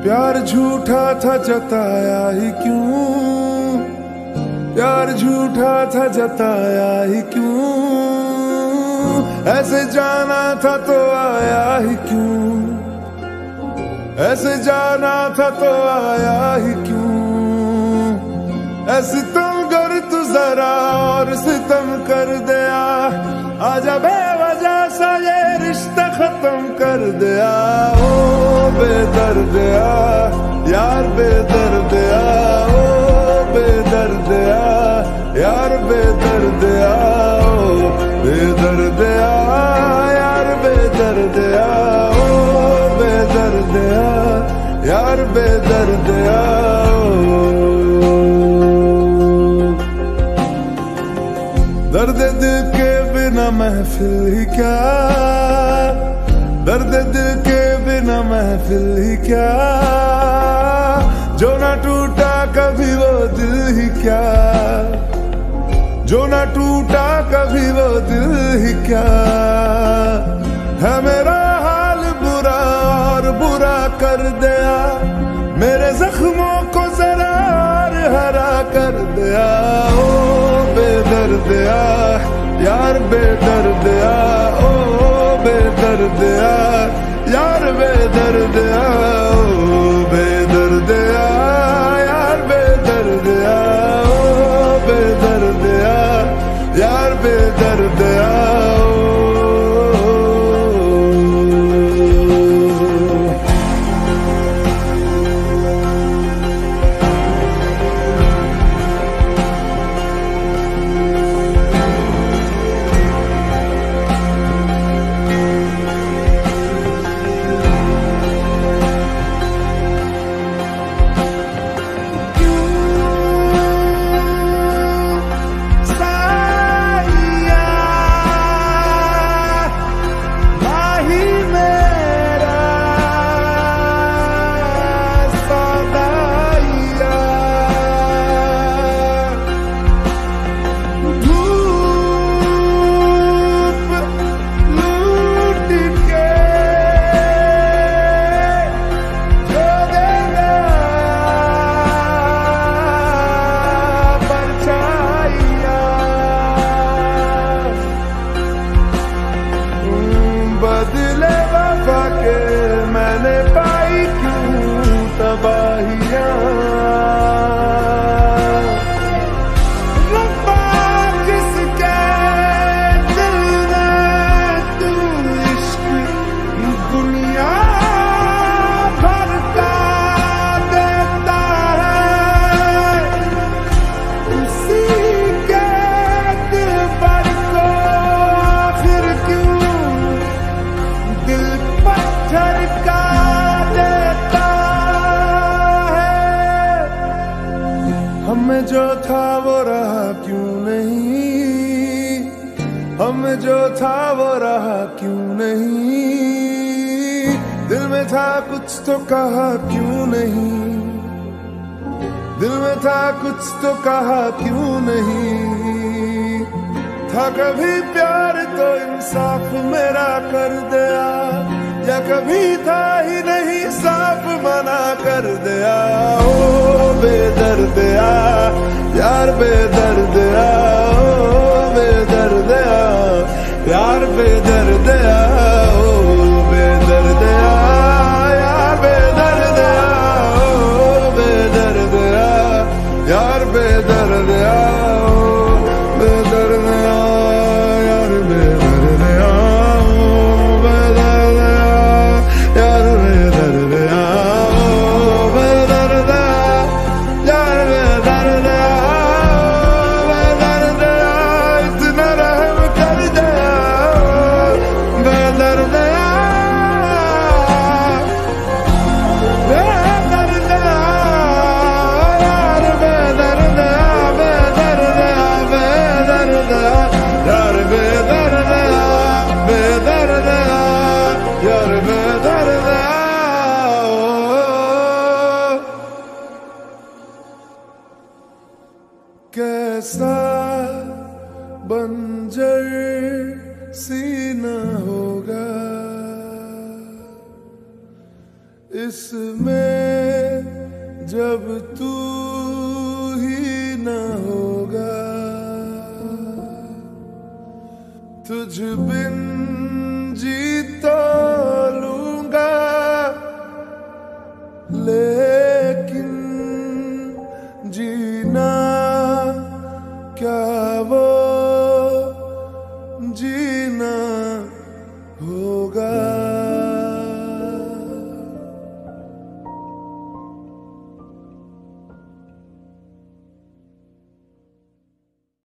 प्यार झूठा था जताया ही क्यों, प्यार झूठा था जताया ही क्यों, ऐसे जाना था तो आया ही क्यों, ऐसे जाना था तो आया ही क्यों। ऐसे तुम कर तू जरा और सितम कर दिया, आजा बेवजह सा ये रिश्ता खत्म कर दिया। ओ बेदर्दिया यार बेदर्दिया, ओ बेदर्दिया यार बेदर्दिया, ओ बेदर्दिया यार बेदर्दिया, ओ बेदर्दिया यार बेदर्दिया। दर्द दिल के बिना महफिल ही क्या, दर्द दिल के बिना महफिल ही क्या, जो ना टूटा कभी वो दिल ही क्या, जो ना टूटा कभी वो दिल ही क्या। है मेरा हाल बुरा और बुरा कर दिया, मेरे जख्मों को जरा और हरा कर दिया। ओ बेदर्दिया यार बेदर्दिया, ओ बेदर्दिया यार बेदर्दिया, ओ बेदर्दिया यार बेदर्दिया, ओ बेदर्दिया यार बेदर्दिया। बदले वफा के मैंने पाई क्यों तबाहियां, रब्बा किसके दिल में तू इश्क दुनिया भर का देता है, उसी के दिल पर को आखिर क्यों दिल पत्थर का देता है। हमें जो था वो रहा क्यों नहीं, हमें जो था वो रहा क्यों नहीं, दिल में था कुछ तो कहा क्यों नहीं, दिल में था कुछ तो कहा क्यों नहीं। था कभी प्यार तो इंसाफ मेरा कर दिया, या कभी था ही नहीं साफ मना कर दिया। ओ बेदर्दिया यार बेदर्दिया, ओ बेदर्दिया यार बेदर्दिया, ओ बेदर्दिया यार बेदर्दिया, ओ बेदर्दिया यार बेदर्दिया, ओ बेदर्दिया यार बेदर्दिया, ओ बेदर्दिया यार बेदर्दिया, ओ बेदर्दिया यार बेदर्दिया, बेदर्दिया इतना रहम कर दिया, बेदर्दिया बेदर्दिया यार बेदर्दिया, बेदर्दिया बेदर्दिया यार बेदर्दिया, बेदर्दिया यार बेदर्दिया। कैसा बंजर सीना होगा इसमें जब तू ही न होगा, तुझ बिन जीता लूंगा, लेकिन जीना क्या वो जीना होगा।